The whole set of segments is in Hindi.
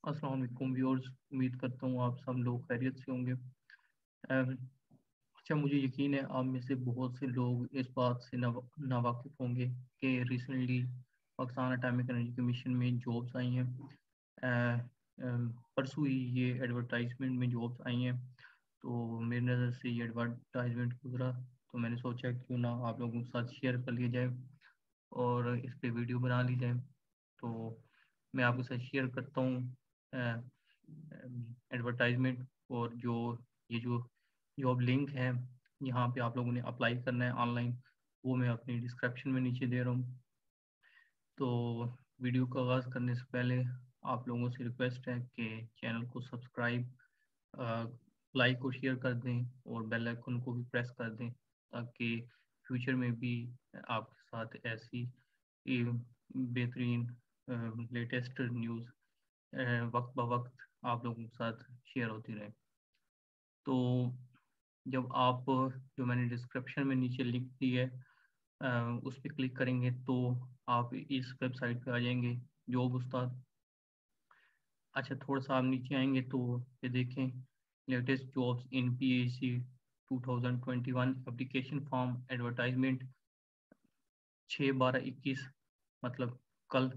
अस्सलाम वालेकुम व्यूअर्स, उम्मीद करता हूँ आप सब लोग खैरियत से होंगे। अच्छा, मुझे यकीन है आप में से बहुत से लोग इस बात से नावाकिफ़ होंगे कि recently Pakistan atomic energy commission में जॉब्स आई हैं। परसों ही ये एडवर्टाइजमेंट में जॉब्स आई हैं, तो मेरी नज़र से ये एडवर्टाइजमेंट गुजरा, तो मैंने सोचा क्यों ना आप लोगों के साथ शेयर कर लिया जाए और इस पे वीडियो बना ली जाए। तो मैं आपके साथ शेयर करता हूँ एडवर्टाइजमेंट, और जो जॉब लिंक है यहाँ पे आप लोगों ने अप्लाई करना है ऑनलाइन, वो मैं अपनी डिस्क्रिप्शन में नीचे दे रहा हूँ। तो वीडियो का आगाज़ करने से पहले आप लोगों से रिक्वेस्ट है कि चैनल को सब्सक्राइब, लाइक और शेयर कर दें और बेल आइकन को भी प्रेस कर दें, ताकि फ्यूचर में भी आपके साथ ऐसी बेहतरीन लेटेस्ट न्यूज़ वक्त ब वक्त आप लोगों के साथ शेयर होती रहे। तो जब आप, जो मैंने डिस्क्रिप्शन में नीचे लिंक दी है, उस पर क्लिक करेंगे तो आप इस वेबसाइट पे आ जाएंगे, जॉब उस्ताद। अच्छा, थोड़ा सा आप नीचे आएंगे तो ये देखें, latest jobs in PAC 2021 application form advertisement 6/12/21, मतलब कल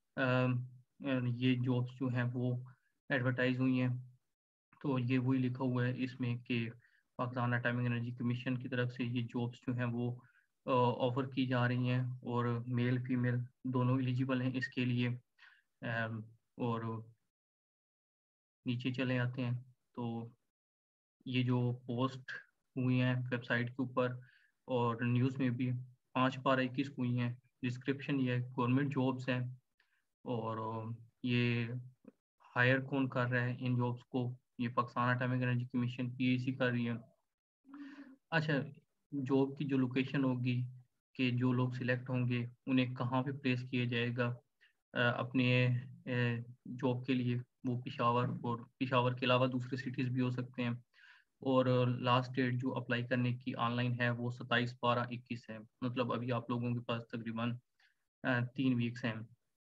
ये जॉब्स जो हैं वो एडवर्टाइज हुई हैं। तो ये वही लिखा हुआ है इसमें कि पाकिस्तान एटॉमिक एनर्जी कमीशन की तरफ से ये जॉब्स जो हैं वो ऑफ़र की जा रही हैं, और मेल फीमेल दोनों एलिजिबल हैं इसके लिए। और नीचे चले आते हैं तो ये जो पोस्ट हुई हैं वेबसाइट के ऊपर और न्यूज़ में भी 5/12/21 हुई हैं। डिस्क्रिप्शन ये गवर्नमेंट जॉब्स हैं, और ये हायर कौन कर रहा है इन जॉब्स को, ये Pakistan atomic energy commission PAC कर रही है। अच्छा, जॉब की जो लोकेशन होगी कि जो लोग सिलेक्ट होंगे उन्हें कहाँ पे प्लेस किया जाएगा अपने जॉब के लिए, वो पेशावर, और पेशावर के अलावा दूसरे सिटीज़ भी हो सकते हैं। और लास्ट डेट जो अप्लाई करने की ऑनलाइन है वो 27/12/21 है, मतलब अभी आप लोगों के पास तकरीबन 3 वीक्स हैं।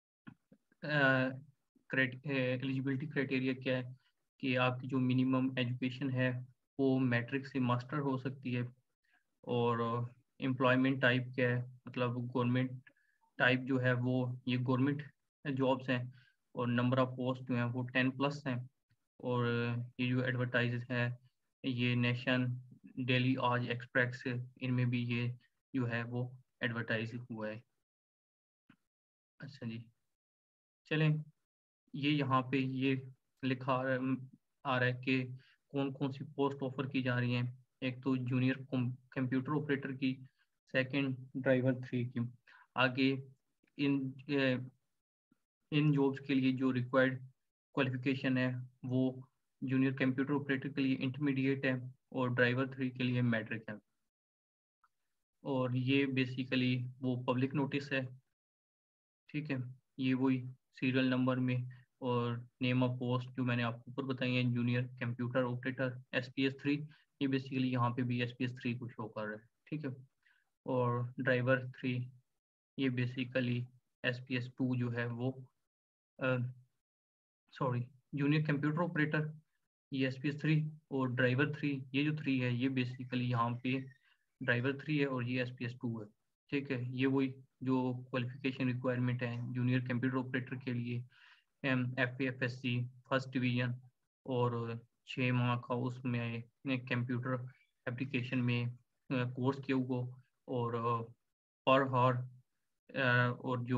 एलिजिबिलिटी क्राइटेरिया क्या है कि आपकी जो मिनिमम एजुकेशन है वो मैट्रिक से मास्टर हो सकती है, और एम्प्लॉयमेंट टाइप क्या है, मतलब गवर्नमेंट टाइप जो है वो ये गवर्नमेंट जॉब्स हैं, और नंबर ऑफ पोस्ट जो हैं वो 10+ हैं। और ये जो एडवर्टाइज है ये नेशन, डेली, आज, एक्सप्रेस, इनमें भी ये जो है वो एडवर्टाइज हुआ है। अच्छा जी, चलें, ये यहाँ पे ये लिखा आ रहा है कि कौन कौन सी पोस्ट ऑफर की जा रही हैं। एक तो जूनियर कंप्यूटर ऑपरेटर की, सेकंड ड्राइवर 3 की। आगे इन इन जॉब्स के लिए जो रिक्वायर्ड क्वालिफिकेशन है वो जूनियर कंप्यूटर ऑपरेटर के लिए इंटरमीडिएट है, और ड्राइवर 3 के लिए मैट्रिक है। और ये बेसिकली वो पब्लिक नोटिस है, ठीक है। ये वही सीरियल नंबर में और नेम ऑफ पोस्ट जो मैंने आपको ऊपर बताई है, जूनियर कंप्यूटर ऑपरेटर SPS 3, ये बेसिकली यहाँ पे भी SPS 3 को शो कर रहा है, ठीक है। और ड्राइवर 3 ये बेसिकली SPS 2 जो है वो, सॉरी, जूनियर कंप्यूटर ऑपरेटर ये SPS 3, और ड्राइवर 3 ये जो 3 है ये बेसिकली यहाँ पे ड्राइवर 3 है, और ये SPS 2 है, ठीक है। ये वही जो क्वालिफिकेशन रिक्वायरमेंट है जूनियर कंप्यूटर ऑपरेटर के लिए, FAFSC फर्स्ट डिवीजन, और 6 माह का उसमें कंप्यूटर एप्लीकेशन में कोर्स किया हुआ, और पर हावर, और जो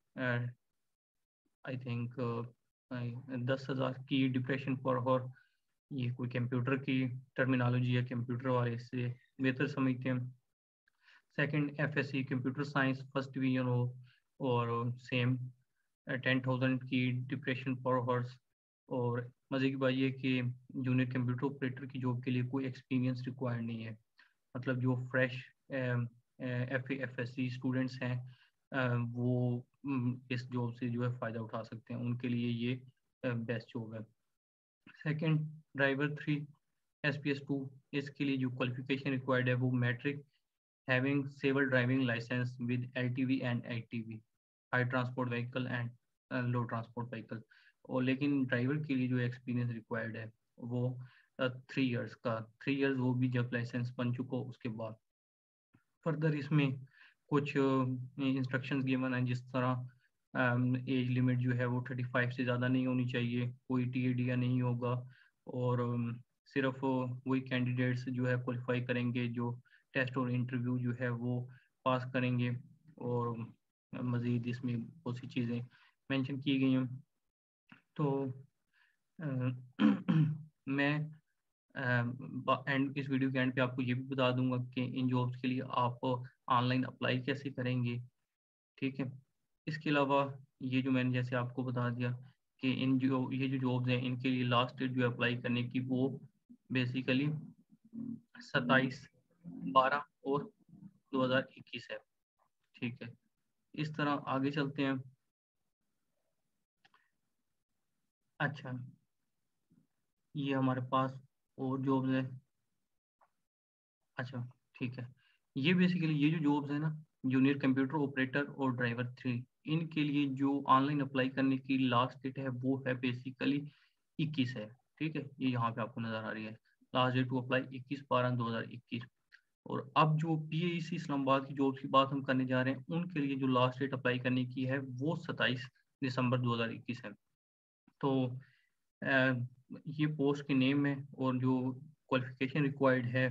आई थिंक 10,000 की डिप्रेशन पर हावर, ये कोई कंप्यूटर की टर्मिनोलॉजी है, कंप्यूटर वाले इससे बेहतर समझते हैं। Second FSC computer science first division हो, और सेम 10,000 की डिप्रेशन पर हॉर्स। और मज़े की बात ये कि जूनियर कंप्यूटर ऑपरेटर की जॉब के लिए कोई एक्सपीरियंस रिक्वायर्ड नहीं है, मतलब जो फ्रेश FAFSC स्टूडेंट्स हैं वो इस जॉब से जो है फ़ायदा उठा सकते हैं, उनके लिए ये बेस्ट जॉब है। सेकंड ड्राइवर 3 SPS 2, इसके लिए जो क्वालिफिकेशन रिक्वायर्ड है वो matric, having civil driving licence with LTV and ITV, high transport vehicle and low transport vehicle. और लेकिन ड्राइवर के लिए जो एक्सपीरियंस रिक्वायर्ड है वो 3 इयर्स का, 3 इयर्स वो भी जब लाइसेंस बन चुको उसके बाद। फर्दर इसमें कुछ इंस्ट्रक्शंस गिवन है, जिस तरह एज लिमिट जो है वो 35 से ज़्यादा नहीं होनी चाहिए, कोई TAD नहीं होगा, और सिर्फ वही कैंडिडेट्स जो है क्वालिफाई करेंगे जो टेस्ट और इंटरव्यू जो है वो पास करेंगे। और मज़ीद इसमें बहुत सी चीज़ें मेंशन की गई हैं। तो मैं एंड इस वीडियो के एंड पे आपको ये भी बता दूंगा कि इन जॉब्स के लिए आप ऑनलाइन अप्लाई कैसे करेंगे, ठीक है। इसके अलावा ये जो मैंने जैसे आपको बता दिया कि ये जो जॉब्स हैं इनके लिए लास्ट डेट जो अप्लाई करने की वो बेसिकली 27/12 और 2021 है, ठीक है। इस तरह आगे चलते हैं। अच्छा, ये हमारे पास और जॉब्स है। अच्छा, ठीक है। ये बेसिकली ये जो जॉब्स है ना, जूनियर कंप्यूटर ऑपरेटर और ड्राइवर 3, इनके लिए जो ऑनलाइन अप्लाई करने की लास्ट डेट है वो है बेसिकली 21 है, ठीक है। ये यहाँ पे आपको नजर आ रही है, लास्ट डेट टू अप्लाई 21/12/2021। और अब जो PAEC इस्लामाबाद की जॉब्स की बात हम करने जा रहे हैं, उनके लिए जो लास्ट डेट अप्लाई करने की है वो 27 दिसंबर 2021 है। तो ये पोस्ट के नेम है और जो क्वालिफिकेशन रिक्वायर्ड है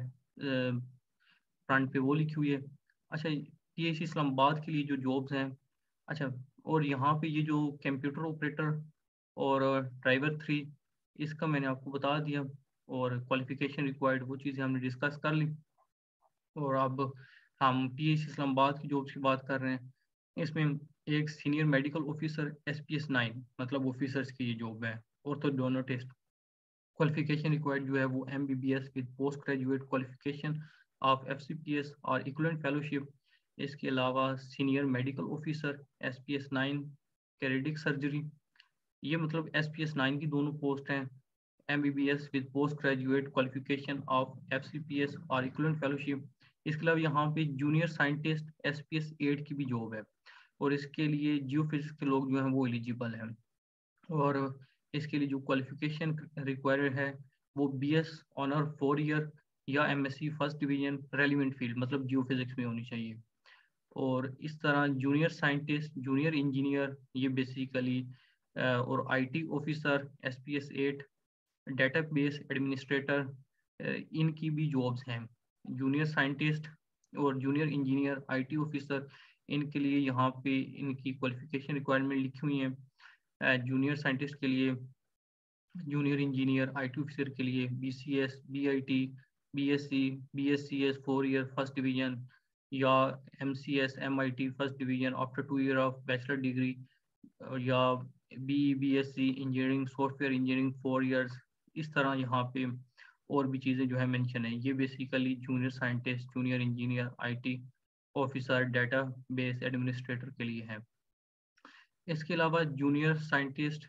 फ्रंट पे वो लिखी हुई है। अच्छा, PAC इस्लामाबाद के लिए जो जॉब्स हैं, अच्छा, और यहाँ पे ये जो कंप्यूटर ऑपरेटर और ड्राइवर 3, इसका मैंने आपको बता दिया, और क्वालिफिकेशन रिक्वायर्ड वो चीज़ें हमने डिस्कस कर ली। और अब हम PAC इस्लामाबाद की जॉब्स की बात कर रहे हैं। इसमें एक सीनियर मेडिकल ऑफिसर SPS 9 मतलब ऑफिसर्स की ये जॉब है, ऑर्थोडोंटिस्ट। क्वालिफिकेशन रिक्वायर्ड जो है वो MBBS with post graduate qualification of FCPS और इक्विवेलेंट फेलोशिप। इसके अलावा senior medical officer SPS 9 cardiac surgery. ये मतलब SPS 9 की दोनों पोस्ट हैं, MBBS with post graduate qualification of FCPS और इक्विवेलेंट फेलोशिप। इसके अलावा यहाँ पे जूनियर साइंटिस्ट SPS 8 की भी जॉब है, और इसके लिए जियोफिजिक्स के लोग जो हैं वो एलिजिबल हैं। और इसके लिए जो क्वालिफिकेशन रिक्वायर्ड है वो BS ऑनर 4 ईयर या MSc first division relevant field मतलब जियोफिजिक्स में होनी चाहिए। और इस तरह जूनियर साइंटिस्ट, जूनियर इंजीनियर, ये बेसिकली और IT officer SPS 8, database administrator, इनकी भी जॉब्स हैं। जूनियर साइंटिस्ट और जूनियर इंजीनियर IT ऑफिसर, इनके लिए यहाँ पे इनकी क्वालिफिकेशन रिक्वायरमेंट लिखी हुई है। जूनियर साइंटिस्ट के लिए, जूनियर इंजीनियर IT ऑफिसर के लिए BCS, BIT, BSc, BScs 4 year first division या MCS, MIT first division after 2 year of bachelor degree, या BSc engineering software engineering 4 years. इस तरह यहाँ पे और भी चीज़ें जो है मेंशन है। ये basically junior scientist, junior engineer, IT officer, data base administrator के लिए है। इसके अलावा junior scientist,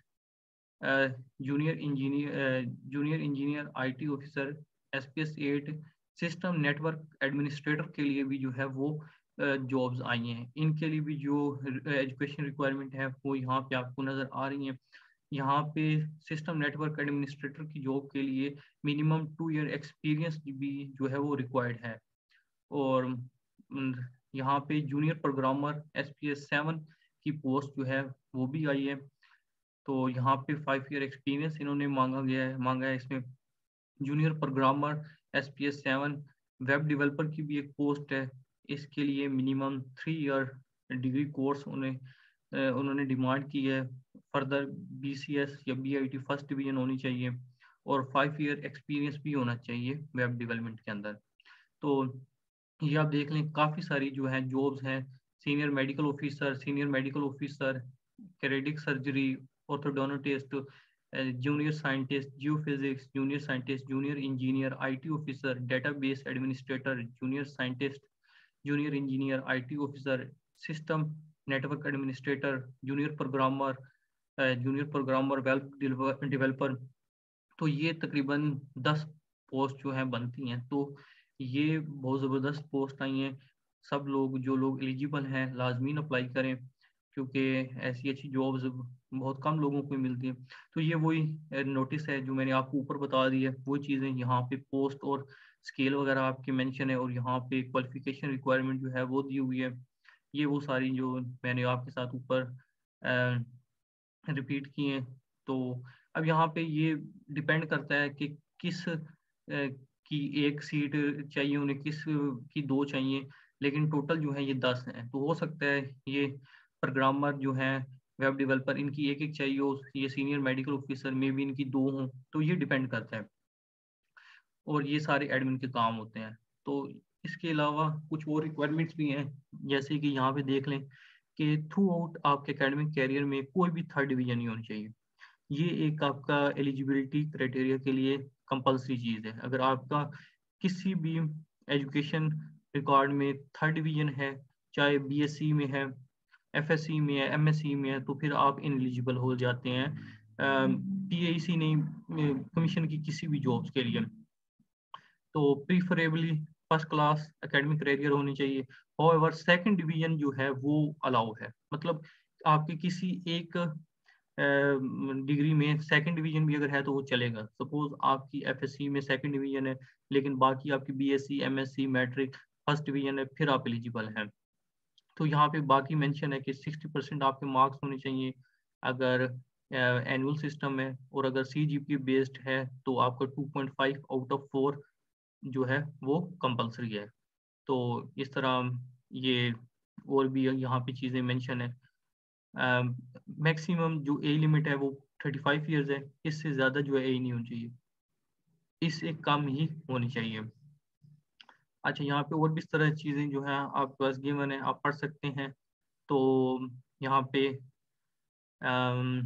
junior engineer IT officer SPS 8 system network administrator के लिए भी जो है वो जॉब्स आई हैं। इनके लिए भी जो एजुकेशन रिक्वायरमेंट है वो यहाँ पे आपको नज़र आ रही है। यहाँ पे सिस्टम नेटवर्क एडमिनिस्ट्रेटर की जॉब के लिए मिनिमम 2 ईयर एक्सपीरियंस भी जो है वो रिक्वायर्ड है। और यहाँ पे जूनियर प्रोग्रामर SPS 7 की पोस्ट जो है वो भी आई है। तो यहाँ पे 5 ईयर एक्सपीरियंस इन्होंने मांगा है इसमें। Junior programmer SPS 7, web developer की भी एक पोस्ट है। इसके लिए मिनिमम 3 ईयर डिग्री कोर्स उन्होंने डिमांड की है। फर्दर BCS या BIT फर्स्ट डिवीजन होनी चाहिए, और 5 ईयर एक्सपीरियंस भी होना चाहिए वेब डेवलपमेंट के अंदर। तो ये आप देख लें, काफ़ी सारी जो है जॉब्स हैं। Senior medical officer, cardiac surgery, orthodontist, junior scientist geophysics, junior scientist, junior engineer IT officer, database administrator, junior scientist, junior engineer IT officer, system network administrator, junior programmer web developer. तो ये तकरीबन 10 पोस्ट जो हैं बनती हैं। तो ये बहुत ज़बरदस्त पोस्ट आई हैं। सब लोग जो लोग एलिजिबल हैं लाजमीन अप्लाई करें। क्योंकि ऐसी अच्छी जॉब्स बहुत कम लोगों को मिलती हैं। तो ये वही नोटिस है जो मैंने आपको ऊपर बता दी है, वो चीज़ें यहाँ पे पोस्ट और स्केल वगैरह आपकी मेंशन है, और यहाँ पे क्वालिफिकेशन रिक्वायरमेंट जो है वो दी हुई है। ये वो सारी जो मैंने आपके साथ ऊपर रिपीट किए हैं। तो अब यहाँ पे ये डिपेंड करता है कि किस की एक सीट चाहिए उन्हें, किस की 2 चाहिए, लेकिन टोटल जो है ये 10 हैं। तो हो सकता है ये प्रोग्रामर जो हैं, वेब डेवलपर, इनकी एक-एक चाहिए हो, ये सीनियर मेडिकल ऑफिसर में भी इनकी 2 हों, तो ये डिपेंड करता है। और ये सारे एडमिन के काम होते हैं। तो इसके अलावा कुछ और रिक्वायरमेंट्स भी हैं, जैसे कि यहाँ पे देख लें कि थ्रू आउट आपके एकेडमिक कैरियर में कोई भी 3rd डिवीज़न नहीं होनी चाहिए। ये एक आपका एलिजिबिलिटी क्राइटेरिया के लिए कंपल्सरी चीज़ है। अगर आपका किसी भी एजुकेशन रिकॉर्ड में 3rd डिवीज़न है, चाहे बीएससी में है, एफएससी में है, एमएससी में है, तो फिर आप इनएलिजिबल हो जाते हैं पीएसी नहीं, कमीशन की किसी भी जॉब्स के लिए। तो preferably first class academic career होनी चाहिए। हाउएवर 2nd डिवीजन जो है वो अलाउ है, मतलब आपके किसी एक डिग्री में 2nd डिवीजन भी अगर है तो वो चलेगा। सपोज आपकी एफएससी में 2nd डिवीजन है, लेकिन बाकी आपकी BSc, MSc, matric first division है, फिर आप एलिजिबल हैं। तो यहाँ पे बाकी मेंशन है कि 60% आपके मार्क्स होने चाहिए अगर एनुअल सिस्टम है, और अगर सीजीपीए बेस्ड है तो आपका 2.5 आउट ऑफ 4 जो है वो कंपल्सरी है। तो इस तरह ये और भी यहाँ पे चीज़ें मेंशन है। मैक्सिमम जो एज लिमिट है वो 35 इयर्स है, इससे ज़्यादा जो है एज नहीं होनी चाहिए, इससे कम ही होनी चाहिए। अच्छा, यहाँ पे और भी इस तरह की चीज़ें जो हैं आपके पास गिवन है, आप पढ़ सकते हैं। तो यहाँ पे अम,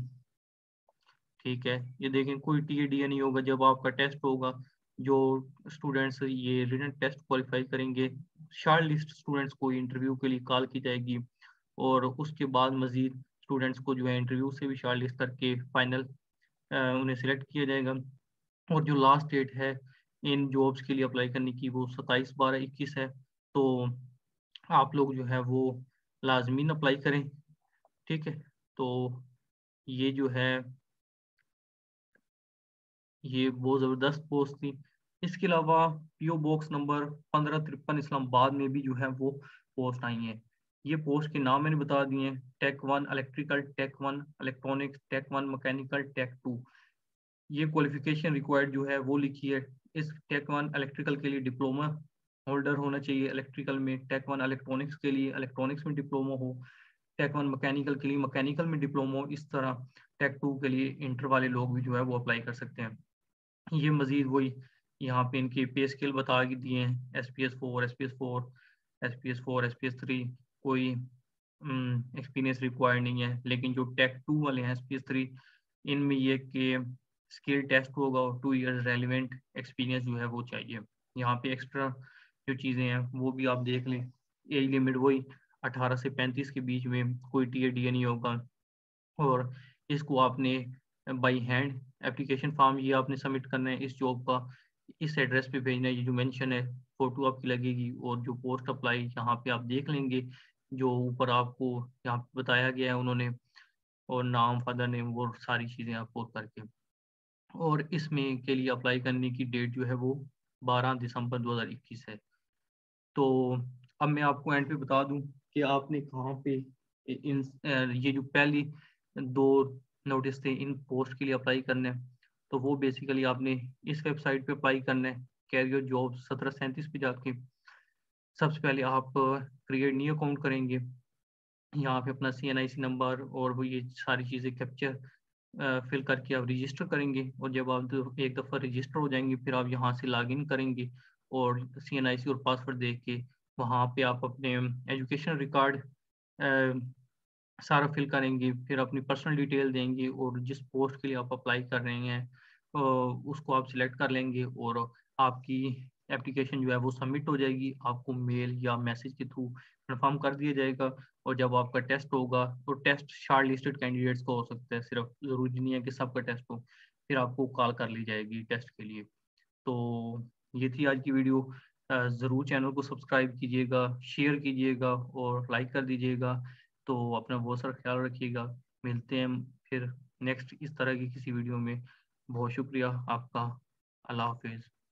ठीक है, ये देखें कोई टीएडीए नहीं होगा जब आपका टेस्ट होगा। जो स्टूडेंट्स ये रिटन टेस्ट क्वालिफाई करेंगे, शॉर्ट लिस्ट स्टूडेंट्स को इंटरव्यू के लिए कॉल की जाएगी, और उसके बाद मजीद स्टूडेंट्स को जो है इंटरव्यू से भी शॉर्ट लिस्ट करके फाइनल उन्हें सिलेक्ट किया जाएगा। और जो लास्ट डेट है इन जॉब्स के लिए अप्लाई करने की वो 27/12/21 है। तो आप लोग जो है वो लाजमीन अप्लाई करें। ठीक है, तो ये जो है ये बहुत ज़बरदस्त पोस्ट थी। इसके अलावा पीओ बॉक्स नंबर 1553 इस्लामाबाद में भी जो है वो पोस्ट आई हैं। ये पोस्ट के नाम मैंने बता दिए हैं, tech 1 electrical, tech 1 electronics, tech 1 mechanical, tech 2। ये क्वालिफिकेशन रिक्वायर्ड जो है वो लिखी है। इस टेक 1 इलेक्ट्रिकल के लिए डिप्लोमा होल्डर होना चाहिए इलेक्ट्रिकल में, टेक 1 इलेक्ट्रॉनिक्स के लिए इलेक्ट्रॉनिक्स में डिप्लोमा हो, टेक 1 मैकेनिकल के लिए मैकेनिकल में डिप्लोमा हो। इस तरह टेक 2 के लिए इंटर वाले लोग भी जो है वो अप्लाई कर सकते हैं। ये मज़ीद वही यहाँ पे इनके पे स्केल बता के दिए हैं, SPS4, SPS4, SPS4, SPS3, कोई एक्सपीरियंस रिक्वायर्ड नहीं है। लेकिन जो टेक 2 वाले हैं SPS3, इनमें ये कि स्किल टेस्ट होगा और 2 इयर्स रेलिवेंट एक्सपीरियंस जो है वो चाहिए। यहाँ पे एक्स्ट्रा जो चीज़ें हैं वो भी आप देख लें। एज लिमिट वही 18 से 35 के बीच में, कोई टीएडीए नहीं होगा, और इसको आपने बाई हैंड एप्लीकेशन फॉर्म ये आपने सबमिट करना है इस जॉब का, इस एड्रेस पे भेजना है। ये जो मेंशन है फोटो आपकी लगेगी, और जो पोस्ट अप्लाई यहाँ पे आप देख लेंगे, जो ऊपर आपको यहाँ पे बताया गया है उन्होंने, और नाम, फादर नेम, वो सारी चीज़ें आप पोस्ट करके, और इसमें के लिए अप्लाई करने की डेट जो है वो 12 दिसंबर 2021 है। तो अब मैं आपको एंड पे बता दूं कि आपने कहाँ पे इन ये जो पहली 2 नोटिस थे इन पोस्ट के लिए अप्लाई करना है। तो वो बेसिकली आपने इस वेबसाइट पे अप्लाई करना है, कैरियर जॉब 1737 पे जाके। सबसे पहले आप क्रिएट न्यू अकाउंट करेंगे, यहाँ पे अपना CNIC नंबर और वो ये सारी चीज़ें कैप्चर फिल करके आप रजिस्टर करेंगे, और जब आप एक दफ़ा रजिस्टर हो जाएंगे फिर आप यहाँ से लॉगिन करेंगे, और CNIC और पासवर्ड दे के वहाँ पे आप अपने एजुकेशन रिकॉर्ड सारा फिल करेंगे, फिर अपनी पर्सनल डिटेल देंगे, और जिस पोस्ट के लिए आप अप्लाई कर रहे हैं उसको आप सिलेक्ट कर लेंगे, और आपकी एप्लीकेशन जो है वो सबमिट हो जाएगी। आपको मेल या मैसेज के थ्रू कंफर्म कर दिया जाएगा, और जब आपका टेस्ट होगा तो टेस्ट शॉर्ट लिस्टेड कैंडिडेट्स का हो सकता है, सिर्फ ज़रूरी नहीं है कि सबका टेस्ट हो, फिर आपको कॉल कर ली जाएगी टेस्ट के लिए। तो ये थी आज की वीडियो। ज़रूर चैनल को सब्सक्राइब कीजिएगा, शेयर कीजिएगा और लाइक कर दीजिएगा। तो अपना बहुत सारा ख्याल रखिएगा। मिलते हैं फिर नेक्स्ट इस तरह की किसी वीडियो में। बहुत शुक्रिया आपका। अल्लाह हाफिज़।